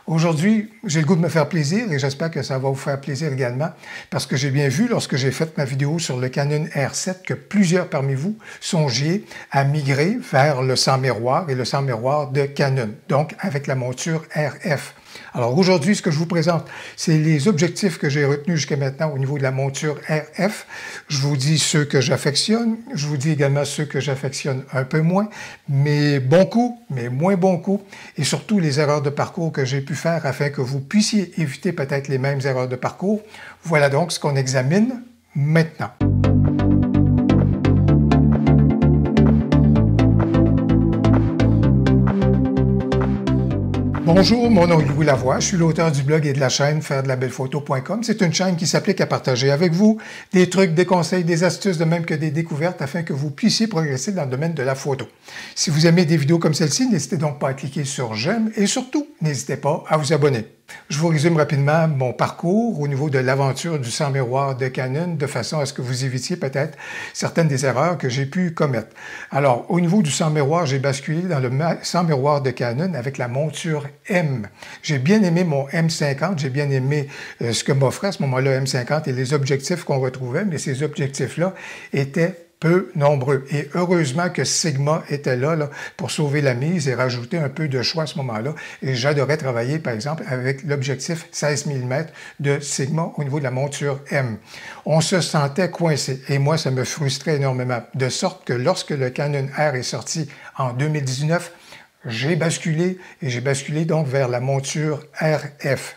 Aujourd'hui, j'ai le goût de me faire plaisir et j'espère que ça va vous faire plaisir également parce que j'ai bien vu lorsque j'ai fait ma vidéo sur le Canon R7 que plusieurs parmi vous songiez à migrer vers le sans miroir et le sans miroir de Canon, donc avec la monture RF. Alors aujourd'hui, ce que je vous présente, c'est les objectifs que j'ai retenus jusqu'à maintenant au niveau de la monture RF. Je vous dis ceux que j'affectionne, je vous dis également ceux que j'affectionne un peu moins, mes bons coups, mes moins bons coups, et surtout les erreurs de parcours que j'ai pu faire afin que vous puissiez éviter peut-être les mêmes erreurs de parcours. Voilà donc ce qu'on examine maintenant. Bonjour, mon nom est Louis Lavoie, je suis l'auteur du blog et de la chaîne fairedelabellephoto.com. C'est une chaîne qui s'applique à partager avec vous des trucs, des conseils, des astuces, de même que des découvertes afin que vous puissiez progresser dans le domaine de la photo. Si vous aimez des vidéos comme celle-ci, n'hésitez donc pas à cliquer sur j'aime et surtout, n'hésitez pas à vous abonner. Je vous résume rapidement mon parcours au niveau de l'aventure du sans miroir de Canon de façon à ce que vous évitiez peut-être certaines des erreurs que j'ai pu commettre. Alors, au niveau du sans miroir, j'ai basculé dans le sans miroir de Canon avec la monture M. J'ai bien aimé mon M50, j'ai bien aimé ce que m'offrait à ce moment-là M50 et les objectifs qu'on retrouvait, mais ces objectifs-là étaient peu nombreux. Et heureusement que Sigma était là, pour sauver la mise et rajouter un peu de choix à ce moment-là. Et j'adorais travailler, par exemple, avec l'objectif 16 mm de Sigma au niveau de la monture M. On se sentait coincé. Et moi, ça me frustrait énormément. De sorte que lorsque le Canon R est sorti en 2019, j'ai basculé et j'ai basculé donc vers la monture RF.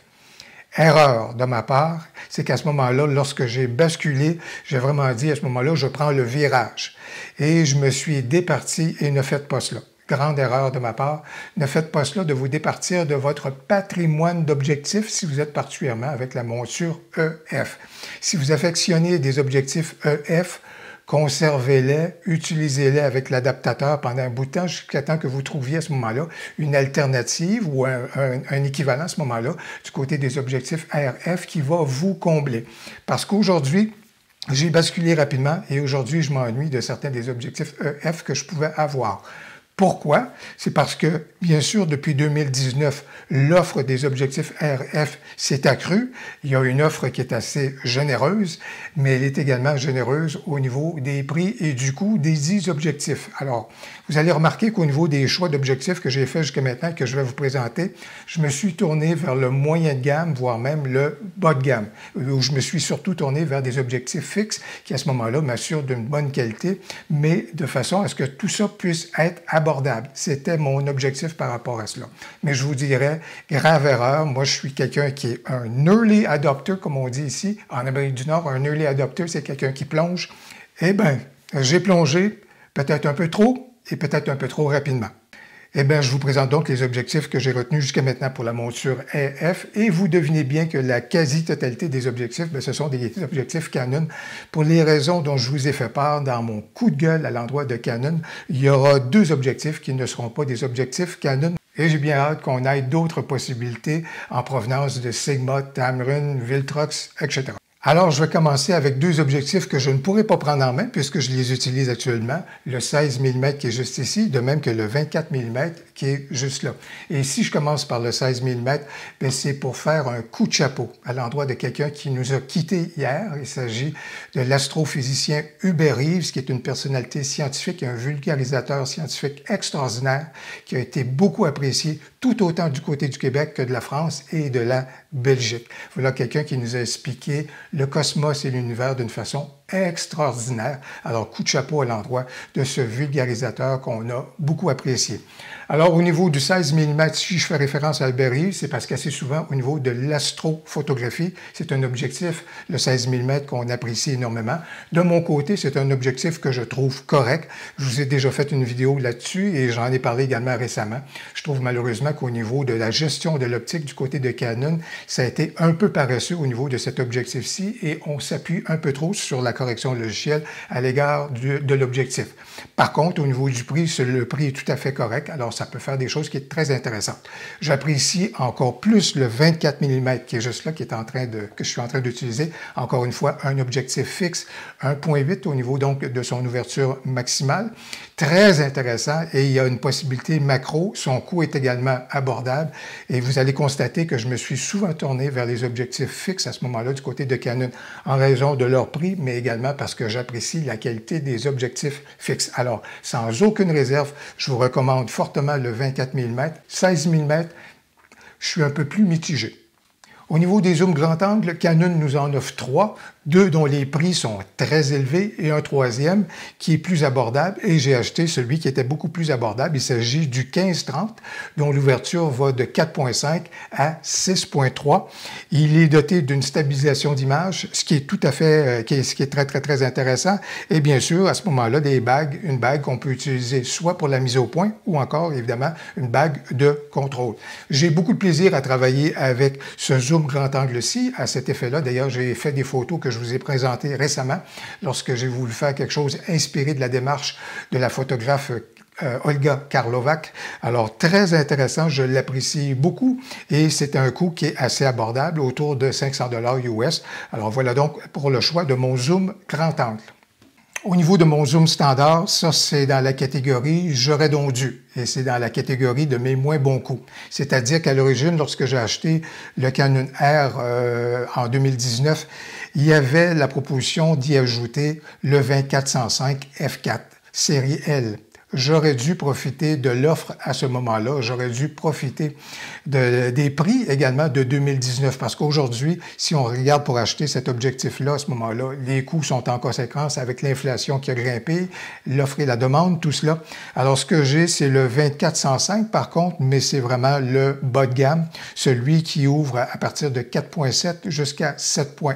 Erreur de ma part, c'est qu'à ce moment-là, lorsque j'ai basculé, j'ai vraiment dit à ce moment-là, je prends le virage. Et je me suis départi et ne faites pas cela. Grande erreur de ma part, ne faites pas cela de vous départir de votre patrimoine d'objectifs si vous êtes particulièrement avec la monture EF. Si vous affectionnez des objectifs EF, conservez-les, utilisez-les avec l'adaptateur pendant un bout de temps jusqu'à temps que vous trouviez à ce moment-là une alternative ou un équivalent à ce moment-là du côté des objectifs RF qui va vous combler. Parce qu'aujourd'hui, j'ai basculé rapidement et aujourd'hui, je m'ennuie de certains des objectifs EF que je pouvais avoir. Pourquoi? C'est parce que, bien sûr, depuis 2019, l'offre des objectifs RF s'est accrue. Il y a une offre qui est assez généreuse, mais elle est également généreuse au niveau des prix et du coût des 10 objectifs. Alors, vous allez remarquer qu'au niveau des choix d'objectifs que j'ai fait jusqu'à maintenant, que je vais vous présenter, je me suis tourné vers le moyen de gamme, voire même le bas de gamme, où je me suis surtout tourné vers des objectifs fixes qui, à ce moment-là, m'assurent d'une bonne qualité, mais de façon à ce que tout ça puisse être abordable. C'était mon objectif par rapport à cela. Mais je vous dirais, grave erreur, moi je suis quelqu'un qui est un early adopter, comme on dit ici, en Amérique du Nord. Un early adopter, c'est quelqu'un qui plonge. Eh bien, j'ai plongé peut-être un peu trop et peut-être un peu trop rapidement. Eh bien, je vous présente donc les objectifs que j'ai retenus jusqu'à maintenant pour la monture RF et vous devinez bien que la quasi-totalité des objectifs, bien, ce sont des objectifs Canon. Pour les raisons dont je vous ai fait part dans mon coup de gueule à l'endroit de Canon, il y aura deux objectifs qui ne seront pas des objectifs Canon. Et j'ai bien hâte qu'on ait d'autres possibilités en provenance de Sigma, Tamron, Viltrox, etc. Alors, je vais commencer avec deux objectifs que je ne pourrai pas prendre en main puisque je les utilise actuellement. Le 16 mm qui est juste ici, de même que le 24 mm qui est juste là. Et si je commence par le 16 mm, c'est pour faire un coup de chapeau à l'endroit de quelqu'un qui nous a quittés hier. Il s'agit de l'astrophysicien Hubert Reeves, qui est une personnalité scientifique et un vulgarisateur scientifique extraordinaire qui a été beaucoup apprécié tout autant du côté du Québec que de la France et de la Belgique. Voilà quelqu'un qui nous a expliqué le cosmos et l'univers d'une façon extraordinaire. Alors, coup de chapeau à l'endroit de ce vulgarisateur qu'on a beaucoup apprécié. Alors, au niveau du 16 mm, si je fais référence à Hubert Reeves, c'est parce qu'assez souvent, au niveau de l'astrophotographie, c'est un objectif, le 16 mm, qu'on apprécie énormément. De mon côté, c'est un objectif que je trouve correct. Je vous ai déjà fait une vidéo là-dessus et j'en ai parlé également récemment. Je trouve malheureusement qu'au niveau de la gestion de l'optique du côté de Canon, ça a été un peu paresseux au niveau de cet objectif-ci et on s'appuie un peu trop sur la correction logicielle à l'égard de l'objectif. Par contre, au niveau du prix, le prix est tout à fait correct, alors ça peut faire des choses qui sont très intéressantes. J'apprécie encore plus le 24 mm qui est juste là, que je suis en train d'utiliser. Encore une fois, un objectif fixe, 1.8 au niveau donc de son ouverture maximale. très intéressant et il y a une possibilité macro. Son coût est également abordable et vous allez constater que je me suis souvent tourné vers les objectifs fixes à ce moment-là du côté de Canon en raison de leur prix, mais également parce que j'apprécie la qualité des objectifs fixes. Alors, sans aucune réserve, je vous recommande fortement le 24 mm. 16 mm, je suis un peu plus mitigé. Au niveau des zooms grand angle, Canon nous en offre 3, 2 dont les prix sont très élevés et un troisième qui est plus abordable et j'ai acheté celui qui était beaucoup plus abordable. Il s'agit du 15-30 dont l'ouverture va de 4.5 à 6.3. Il est doté d'une stabilisation d'image, ce qui est tout à fait, ce qui est très intéressant. Et bien sûr, à ce moment-là, une bague qu'on peut utiliser soit pour la mise au point ou encore, évidemment, une bague de contrôle. J'ai beaucoup de plaisir à travailler avec ce zoom grand angle-ci à cet effet-là. D'ailleurs, j'ai fait des photos que je vous ai présentées récemment lorsque j'ai voulu faire quelque chose inspiré de la démarche de la photographe Olga Karlovac. Alors, très intéressant, je l'apprécie beaucoup et c'est un coût qui est assez abordable, autour de 500 $ US. Alors, voilà donc pour le choix de mon zoom grand angle. Au niveau de mon zoom standard, ça c'est dans la catégorie « j'aurais donc dû » et c'est dans la catégorie de mes moins bons coups. C'est-à-dire qu'à l'origine, lorsque j'ai acheté le Canon R en 2019, il y avait la proposition d'y ajouter le 24-105 f4 série L. J'aurais dû profiter de l'offre à ce moment-là. J'aurais dû profiter des prix également de 2019 parce qu'aujourd'hui, si on regarde pour acheter cet objectif-là à ce moment-là, les coûts sont en conséquence avec l'inflation qui a grimpé, l'offre et la demande, tout cela. Alors, ce que j'ai, c'est le 24-105 par contre, mais c'est vraiment le bas de gamme, celui qui ouvre à partir de 4.7 jusqu'à 7.1.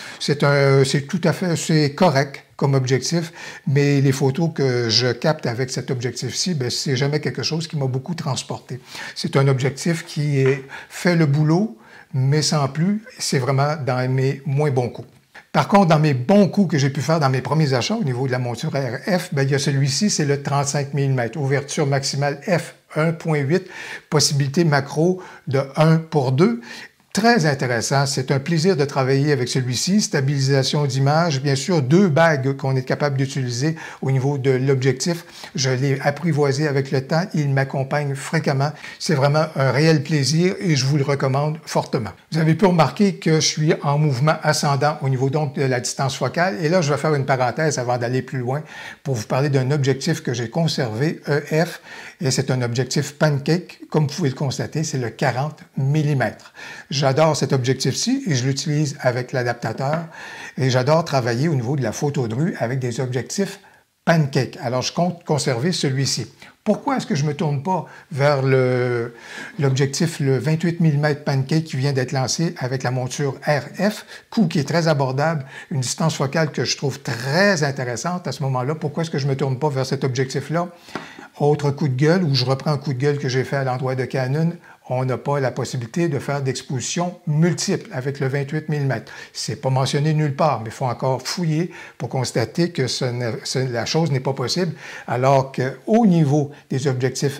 C'est tout à fait, c'est correct comme objectif, mais les photos que je capte avec cet objectif-ci, c'est jamais quelque chose qui m'a beaucoup transporté. C'est un objectif qui fait le boulot, mais sans plus, c'est vraiment dans mes moins bons coups. Par contre, dans mes bons coups que j'ai pu faire dans mes premiers achats au niveau de la monture RF, il y a celui-ci, c'est le 35 mm, ouverture maximale f 1.8, possibilité macro de 1 pour 2. Très intéressant, c'est un plaisir de travailler avec celui-ci, stabilisation d'image, bien sûr, 2 bagues qu'on est capable d'utiliser au niveau de l'objectif. Je l'ai apprivoisé avec le temps, il m'accompagne fréquemment. C'est vraiment un réel plaisir et je vous le recommande fortement. Vous avez pu remarquer que je suis en mouvement ascendant au niveau donc de la distance focale et là, je vais faire une parenthèse avant d'aller plus loin pour vous parler d'un objectif que j'ai conservé, EF, et c'est un objectif pancake, comme vous pouvez le constater, c'est le 40 mm. J'adore cet objectif-ci et je l'utilise avec l'adaptateur et j'adore travailler au niveau de la photo de rue avec des objectifs pancake. Alors, je compte conserver celui-ci. Pourquoi est-ce que je ne me tourne pas vers l'objectif, le 28 mm pancake qui vient d'être lancé avec la monture RF, coût qui est très abordable, une distance focale que je trouve très intéressante à ce moment-là. Pourquoi est-ce que je ne me tourne pas vers cet objectif-là? Autre coup de gueule, où je reprends un coup de gueule que j'ai fait à l'endroit de Canon, on n'a pas la possibilité de faire d'exposition multiple avec le 28 mm. C'est pas mentionné nulle part, mais il faut encore fouiller pour constater que la chose n'est pas possible, alors qu'au niveau des objectifs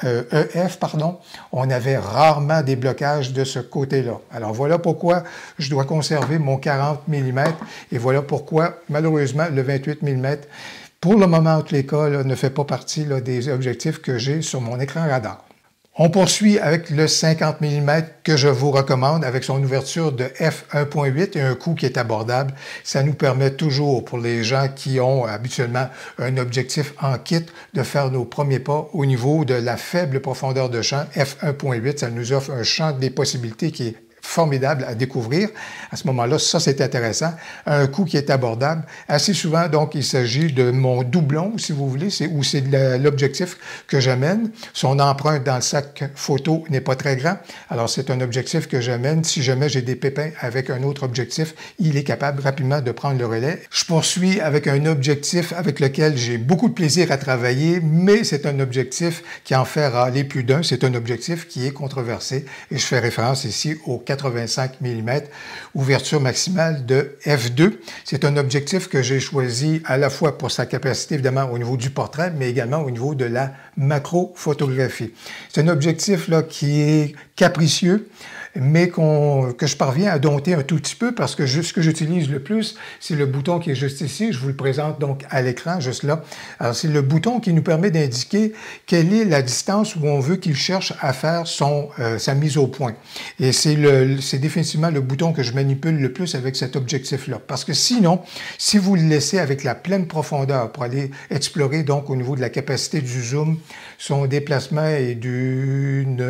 EF, on avait rarement des blocages de ce côté-là. Alors voilà pourquoi je dois conserver mon 40 mm et voilà pourquoi, malheureusement, le 28 mm, pour le moment, en tous les cas, ne fait pas partie des objectifs que j'ai sur mon écran radar. On poursuit avec le 50 mm que je vous recommande avec son ouverture de f 1.8 et un coût qui est abordable. Ça nous permet toujours, pour les gens qui ont habituellement un objectif en kit, de faire nos premiers pas au niveau de la faible profondeur de champ. f 1.8, ça nous offre un champ des possibilités qui est formidable à découvrir. À ce moment-là, ça, c'est intéressant. Un coût qui est abordable. Assez souvent, donc, il s'agit de mon doublon, si vous voulez, c'est l'objectif que j'amène. Son empreinte dans le sac photo n'est pas très grand. Alors, c'est un objectif que j'amène. Si jamais j'ai des pépins avec un autre objectif, il est capable rapidement de prendre le relais. Je poursuis avec un objectif avec lequel j'ai beaucoup de plaisir à travailler, mais c'est un objectif qui en fait râler plus d'un. C'est un objectif qui est controversé et je fais référence ici au 85 mm, ouverture maximale de f2. C'est un objectif que j'ai choisi à la fois pour sa capacité, évidemment, au niveau du portrait, mais également au niveau de la macro-photographie. C'est un objectif là, qui est capricieux mais que je parviens à dompter un tout petit peu parce que ce que j'utilise le plus, c'est le bouton qui est juste ici. Je vous le présente donc à l'écran, juste là. Alors, c'est le bouton qui nous permet d'indiquer quelle est la distance où on veut qu'il cherche à faire sa mise au point. Et c'est définitivement le bouton que je manipule le plus avec cet objectif-là. Parce que sinon, si vous le laissez avec la pleine profondeur pour aller explorer donc au niveau de la capacité du zoom, son déplacement est d'une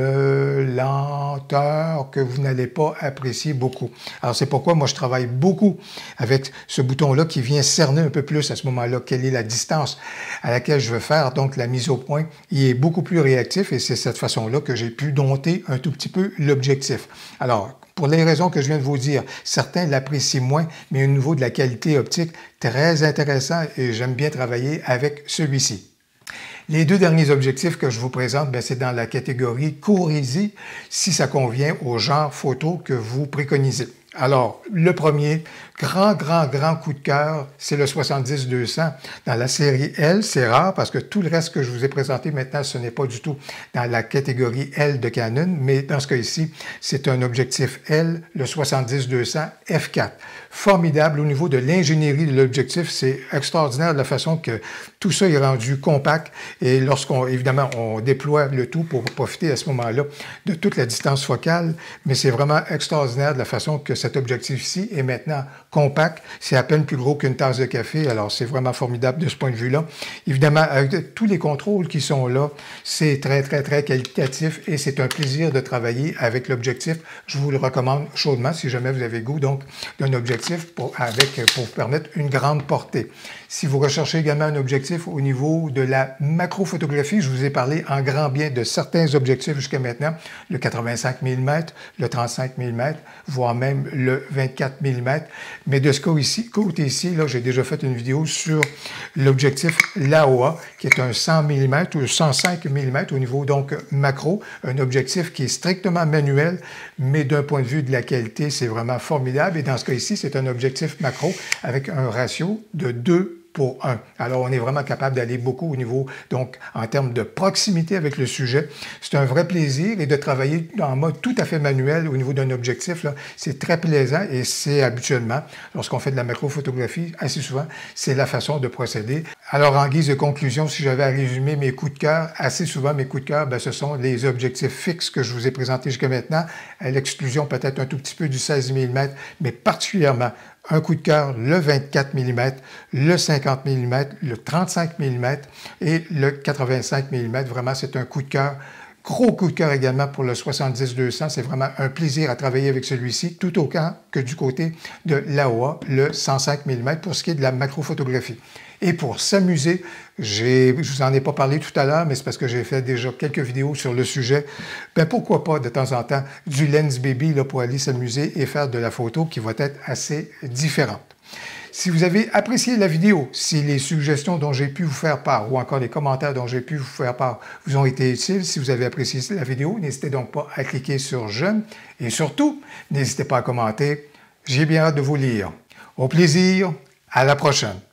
lenteur que vous n'allez pas apprécier beaucoup. Alors c'est pourquoi moi je travaille beaucoup avec ce bouton-là qui vient cerner un peu plus à ce moment-là quelle est la distance à laquelle je veux faire donc la mise au point. Il est beaucoup plus réactif et c'est cette façon-là que j'ai pu dompter un tout petit peu l'objectif. Alors, pour les raisons que je viens de vous dire, certains l'apprécient moins, mais au niveau de la qualité optique, très intéressant et j'aime bien travailler avec celui-ci. Les deux derniers objectifs que je vous présente, c'est dans la catégorie court-easy, si ça convient au genre photo que vous préconisez. Alors, le premier, grand coup de cœur, c'est le 70-200 dans la série L. C'est rare parce que tout le reste que je vous ai présenté maintenant, ce n'est pas du tout dans la catégorie L de Canon, mais dans ce cas ici, c'est un objectif L, le 70-200 f4. Formidable au niveau de l'ingénierie de l'objectif, c'est extraordinaire de la façon que tout ça est rendu compact et évidemment, on déploie le tout pour profiter à ce moment-là de toute la distance focale, mais c'est vraiment extraordinaire de la façon que cet objectif-ci est maintenant compact. C'est à peine plus gros qu'une tasse de café, alors c'est vraiment formidable de ce point de vue-là. Évidemment, avec tous les contrôles qui sont là, c'est très qualitatif et c'est un plaisir de travailler avec l'objectif. Je vous le recommande chaudement si jamais vous avez goût donc d'un objectif pour vous permettre une grande portée. Si vous recherchez également un objectif au niveau de la macrophotographie, je vous ai parlé en grand bien de certains objectifs jusqu'à maintenant, le 85 mm, le 35 mm, voire même le 24 mm. Mais de ce côté ici, là, j'ai déjà fait une vidéo sur l'objectif Laowa, qui est un 100 mm ou 105 mm au niveau donc macro, un objectif qui est strictement manuel, mais d'un point de vue de la qualité, c'est vraiment formidable. Et dans ce cas ici, c'est un objectif macro avec un ratio de 2 pour 1. Alors, on est vraiment capable d'aller beaucoup au niveau, donc, en termes de proximité avec le sujet. C'est un vrai plaisir et de travailler en mode tout à fait manuel au niveau d'un objectif, là, c'est très plaisant et c'est habituellement, lorsqu'on fait de la macrophotographie, assez souvent, c'est la façon de procéder. Alors, en guise de conclusion, si j'avais à résumer mes coups de cœur, assez souvent, mes coups de cœur, ce sont les objectifs fixes que je vous ai présentés jusqu'à maintenant, à l'exclusion peut-être un tout petit peu du 16 mm, mais particulièrement un coup de cœur, le 24 mm, le 50 mm, le 35 mm et le 85 mm. Vraiment, c'est un coup de cœur. Gros coup de cœur également pour le 70-200. C'est vraiment un plaisir à travailler avec celui-ci, tout autant que du côté de Laowa, le 105 mm, pour ce qui est de la macrophotographie. Et pour s'amuser, je vous en ai pas parlé tout à l'heure, mais c'est parce que j'ai fait déjà quelques vidéos sur le sujet. Pourquoi pas de temps en temps du Lens Baby là, pour aller s'amuser et faire de la photo qui va être assez différente. Si vous avez apprécié la vidéo, si les suggestions dont j'ai pu vous faire part ou encore les commentaires dont j'ai pu vous faire part vous ont été utiles, si vous avez apprécié la vidéo, n'hésitez donc pas à cliquer sur « J'aime » et surtout, n'hésitez pas à commenter. J'ai bien hâte de vous lire. Au plaisir, à la prochaine.